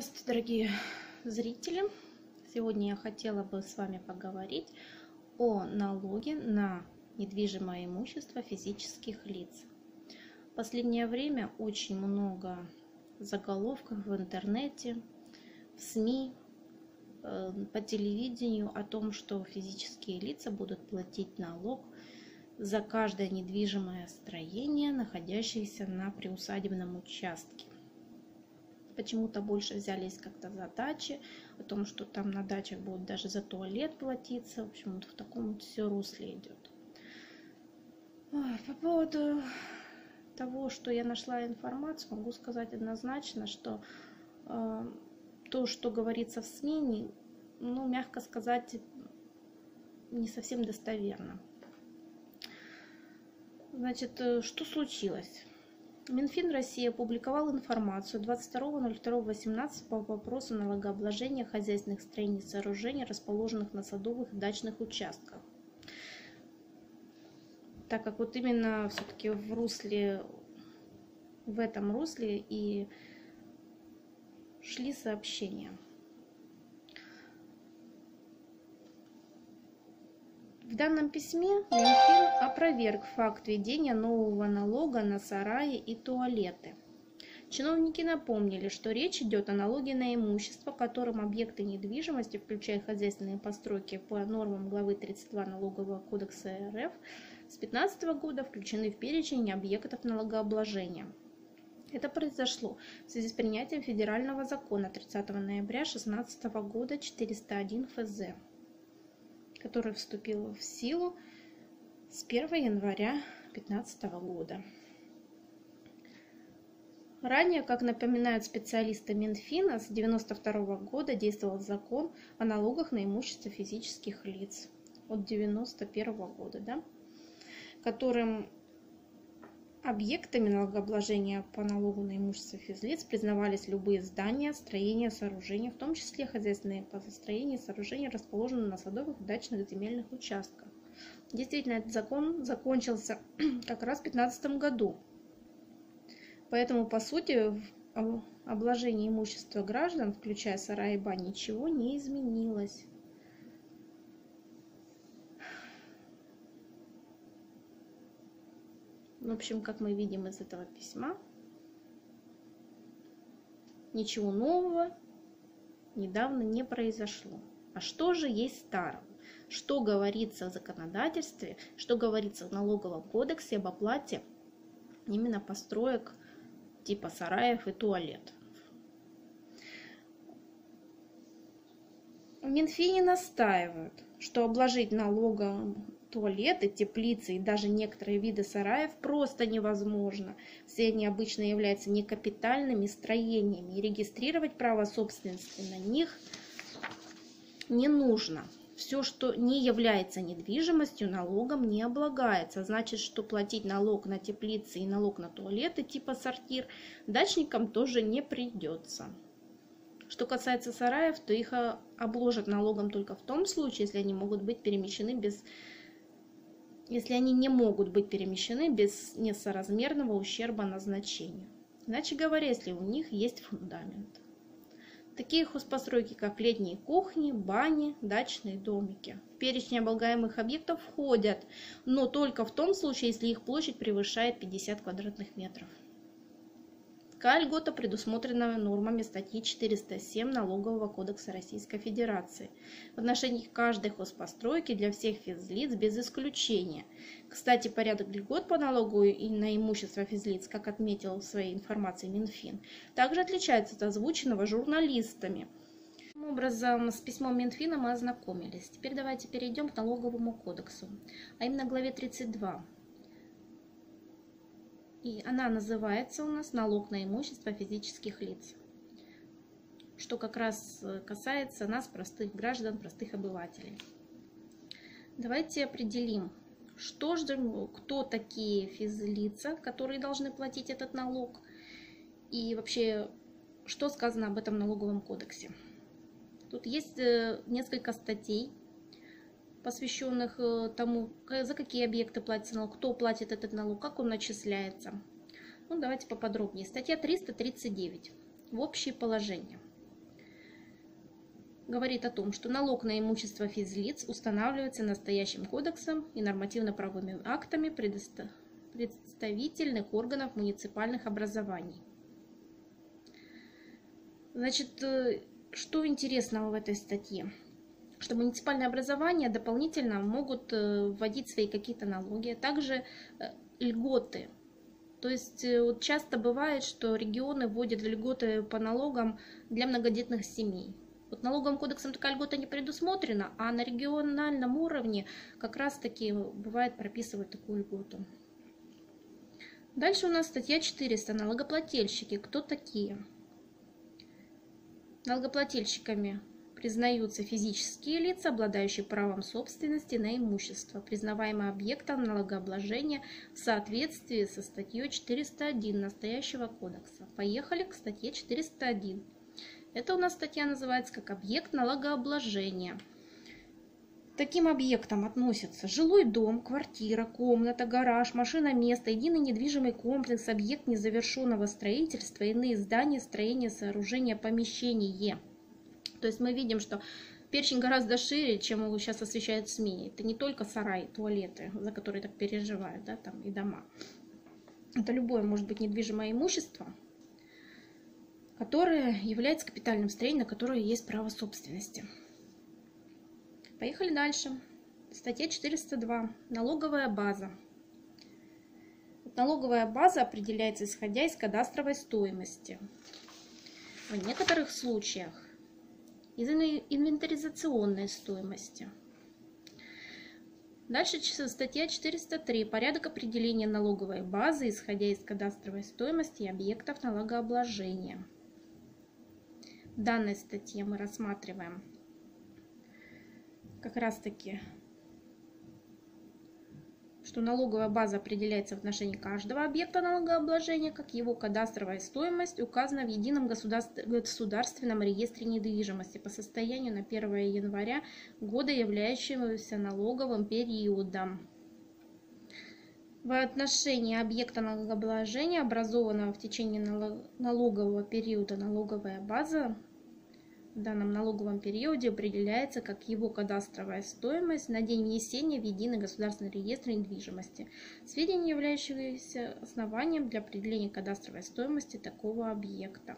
Здравствуйте, дорогие зрители! Сегодня я хотела бы с вами поговорить о налоге на недвижимое имущество физических лиц. В последнее время очень много заголовков в интернете, в СМИ, по телевидению о том, что физические лица будут платить налог за каждое недвижимое строение, находящееся на приусадебном участке. Почему-то больше взялись как-то за дачи, о том, что там на дачах будут даже за туалет платиться. В общем, вот в таком вот все русле идет. По поводу того, что я нашла информацию, могу сказать однозначно, что то, что говорится в СМИ, мягко сказать, не совсем достоверно. Значит, что случилось? Минфин России опубликовал информацию 22.02.18 по вопросу налогообложения хозяйственных строений и сооружений, расположенных на садовых и дачных участках. Так как вот именно все-таки в этом русле и шли сообщения. В данном письме Минфин опроверг факт введения нового налога на сараи и туалеты. Чиновники напомнили, что речь идет о налоге на имущество, которым объекты недвижимости, включая хозяйственные постройки по нормам главы 32 Налогового кодекса РФ, с 2015 года включены в перечень объектов налогообложения. Это произошло в связи с принятием федерального закона 30 ноября 2016 года 401 ФЗ, который вступил в силу с 1 января 2015 года. Ранее, как напоминают специалисты Минфина, с 1992 года действовал закон о налогах на имущество физических лиц от 1991 года, которым объектами налогообложения по налогу на имущество физлиц признавались любые здания, строения, сооружения, в том числе хозяйственные построения и сооружения, расположенные на садовых и дачных земельных участках. Действительно, этот закон закончился как раз в 2015 году. Поэтому, по сути, в обложении имущества граждан, включая сараи и бани, ничего не изменилось. В общем, как мы видим из этого письма, ничего нового недавно не произошло. А что же есть старого? Что говорится в законодательстве, что говорится в налоговом кодексе об оплате именно построек типа сараев и туалетов? В Минфине настаивают, что обложить налогом туалеты, теплицы и даже некоторые виды сараев просто невозможно. Все они обычно являются некапитальными строениями, и регистрировать право собственности на них не нужно. Все, что не является недвижимостью, налогом не облагается. Значит, что платить налог на теплицы и налог на туалеты типа сортир дачникам тоже не придется. Что касается сараев, то их обложат налогом только в том случае, если они не могут быть перемещены без несоразмерного ущерба назначению. Иначе говоря, если у них есть фундамент. Такие хозпостройки, как летние кухни, бани, дачные домики. В перечень облагаемых объектов входят, но только в том случае, если их площадь превышает 50 квадратных метров. Такая льгота предусмотрена нормами статьи 407 Налогового кодекса Российской Федерации в отношении каждой хозпостройки для всех физлиц без исключения. Кстати, порядок льгот по налогу и на имущество физлиц, как отметил в своей информации Минфин, также отличается от озвученного журналистами. Таким образом, с письмом Минфина мы ознакомились. Теперь давайте перейдем к Налоговому кодексу, а именно главе 32. И она называется у нас «Налог на имущество физических лиц», что как раз касается нас, простых граждан, простых обывателей. Давайте определим, кто такие физлица, которые должны платить этот налог, и вообще, что сказано об этом налоговом кодексе. Тут есть несколько статей, посвященных тому, за какие объекты платится налог, кто платит этот налог, как он начисляется. Давайте поподробнее. Статья 339. В общие положения. говорит о том, что налог на имущество физлиц устанавливается настоящим кодексом и нормативно-правовыми актами представительных органов муниципальных образований. Значит, что интересного в этой статье? Что муниципальные образования дополнительно могут вводить свои какие-то налоги, а также льготы. То есть вот часто бывает, что регионы вводят льготы по налогам для многодетных семей. Вот налоговым кодексом такая льгота не предусмотрена, а на региональном уровне как раз-таки бывает прописывают такую льготу. Дальше у нас статья 400. Налогоплательщики. Кто такие? Налогоплательщиками признаются физические лица, обладающие правом собственности на имущество, признаваемое объектом налогообложения в соответствии со статьей 401 настоящего кодекса. Поехали к статье 401. Это у нас статья называется как объект налогообложения. К таким объектам относятся жилой дом, квартира, комната, гараж, машина, место, единый недвижимый комплекс, объект незавершенного строительства, иные здания, строения, сооружения, помещения. То есть мы видим, что перечень гораздо шире, чем его сейчас освещают в СМИ. Это не только сараи, туалеты, за которые так переживают, да, там и дома. Это любое может быть недвижимое имущество, которое является капитальным строением, на которое есть право собственности. Поехали дальше. Статья 402. Налоговая база. Налоговая база определяется исходя из кадастровой стоимости. В некоторых случаях из инвентаризационной стоимости. Дальше статья 403. Порядок определения налоговой базы, исходя из кадастровой стоимости объектов налогообложения. В данной статье мы рассматриваем как раз таки, что налоговая база определяется в отношении каждого объекта налогообложения, как его кадастровая стоимость указана в едином государственном реестре недвижимости по состоянию на 1 января года, являющегося налоговым периодом. В отношении объекта налогообложения, образованного в течение налогового периода, налоговая база в данном налоговом периоде определяется как его кадастровая стоимость на день внесения в единый государственный реестр недвижимости. Сведения, являющиеся основанием для определения кадастровой стоимости такого объекта.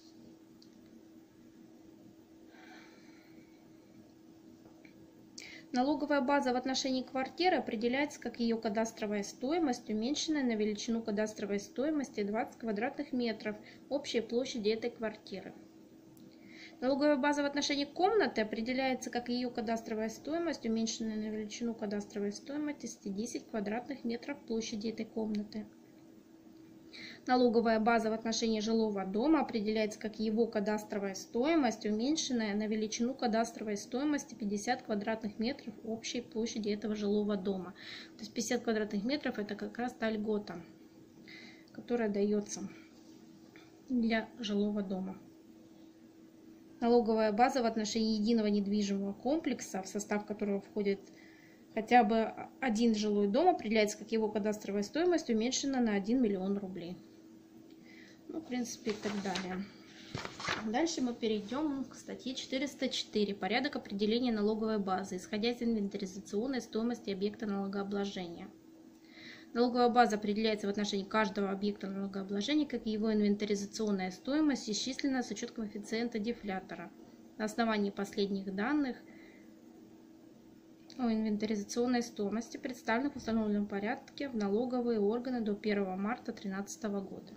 Налоговая база в отношении квартиры определяется как ее кадастровая стоимость, уменьшенная на величину кадастровой стоимости 20 квадратных метров общей площади этой квартиры. Налоговая база в отношении комнаты определяется как ее кадастровая стоимость, уменьшенная на величину кадастровой стоимости 10 квадратных метров площади этой комнаты. Налоговая база в отношении жилого дома определяется как его кадастровая стоимость, уменьшенная на величину кадастровой стоимости 50 квадратных метров общей площади этого жилого дома. То есть 50 квадратных метров это как раз та льгота, которая дается для жилого дома. Налоговая база в отношении единого недвижимого комплекса, в состав которого входит хотя бы один жилой дом, определяется как его кадастровая стоимость, уменьшена на 1 миллион рублей. Ну, в принципе, и так далее. Дальше мы перейдем к статье 404. Порядок определения налоговой базы, исходя из инвентаризационной стоимости объекта налогообложения. Налоговая база определяется в отношении каждого объекта налогообложения как его инвентаризационная стоимость, исчисленная с учетом коэффициента дефлятора. На основании последних данных о инвентаризационной стоимости, представленных в установленном порядке в налоговые органы до 1 марта 2013 года.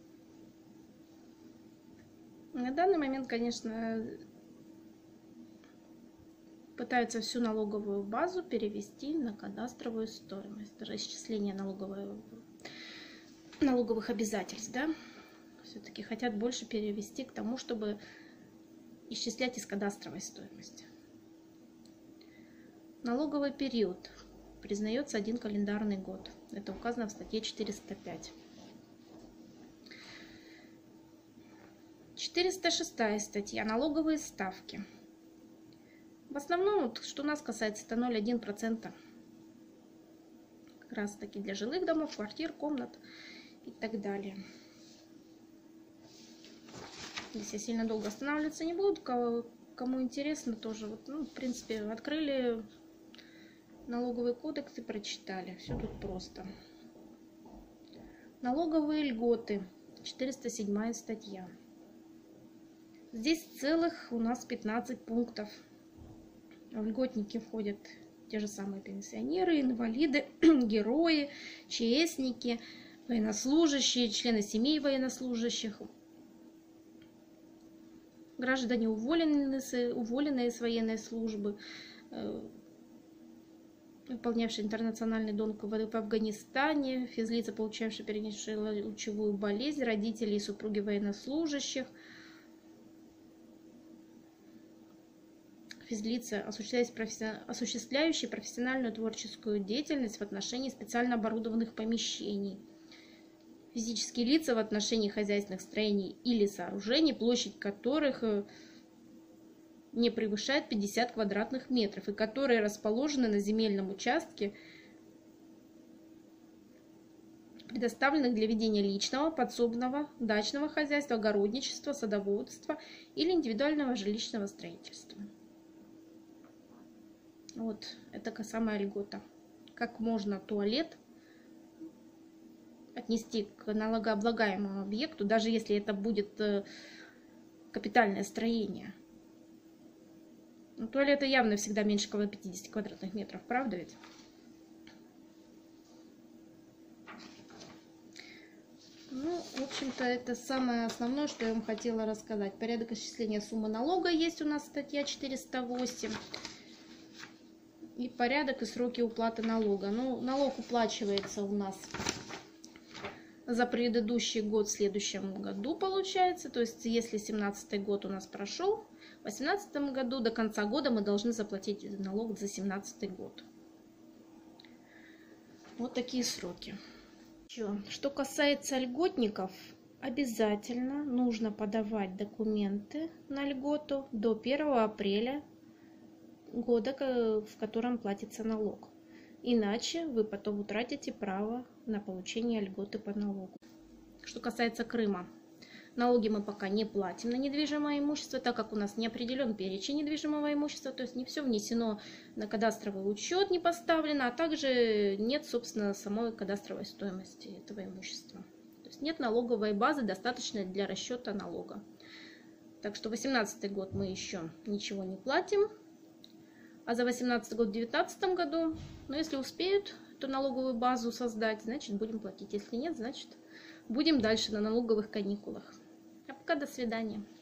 На данный момент, конечно, пытаются всю налоговую базу перевести на кадастровую стоимость, даже исчисление налоговых обязательств, да? Все-таки хотят больше перевести к тому, чтобы исчислять из кадастровой стоимости. Налоговый период признается 1 календарный год. Это указано в статье 405. 406 статья. Налоговые ставки. В основном, что нас касается, это 0,1%. Как раз таки для жилых домов, квартир, комнат и так далее. Здесь я сильно долго останавливаться не буду. кому интересно, тоже, вот, ну, в принципе, открыли налоговый кодекс и прочитали. Все тут просто. Налоговые льготы. 407 статья. Здесь целых у нас 15 пунктов. В льготники входят те же самые пенсионеры, инвалиды, герои, ЧСники, военнослужащие, члены семей военнослужащих, граждане, уволенные с военной службы, выполнявшие интернациональный долг в Афганистане, физлица, получавшие, перенесшие лучевую болезнь, родители и супруги военнослужащих, физлица, осуществляющие профессиональную творческую деятельность в отношении специально оборудованных помещений, физические лица в отношении хозяйственных строений или сооружений, площадь которых не превышает 50 квадратных метров и которые расположены на земельном участке, предоставленных для ведения личного, подсобного, дачного хозяйства, огородничества, садоводства или индивидуального жилищного строительства. Вот, это самая льгота. Как можно туалет отнести к налогооблагаемому объекту, даже если это будет капитальное строение. Но туалеты явно всегда меньше 50 квадратных метров, правда ведь? Ну, в общем-то, это самое основное, что я вам хотела рассказать. Порядок исчисления суммы налога есть у нас статья 408. И порядок и сроки уплаты налога. Ну, налог уплачивается у нас за предыдущий год в следующем году, получается. То есть, если 2017 год у нас прошел, в 2018 году до конца года мы должны заплатить налог за 2017 год. Вот такие сроки. Что касается льготников, обязательно нужно подавать документы на льготу до 1 апреля года, в котором платится налог. Иначе вы потом утратите право на получение льготы по налогу. Что касается Крыма, налоги мы пока не платим на недвижимое имущество, так как у нас не определен перечень недвижимого имущества, то есть не все внесено на кадастровый учет, не поставлено, а также нет, собственно, самой кадастровой стоимости этого имущества. То есть нет налоговой базы, достаточной для расчета налога. Так что 2018 год мы еще ничего не платим. А за 2018 год в 2019 году, ну, если успеют эту налоговую базу создать, значит, будем платить. Если нет, значит, будем дальше на налоговых каникулах. А пока до свидания.